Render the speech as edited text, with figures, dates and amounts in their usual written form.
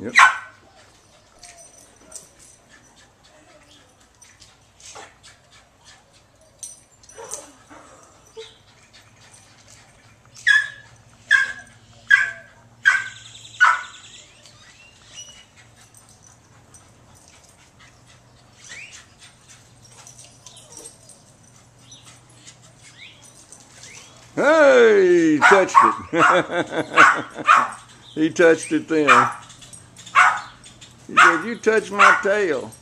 Yep. Hey, he touched it. He touched it then. He said, "You touched my tail."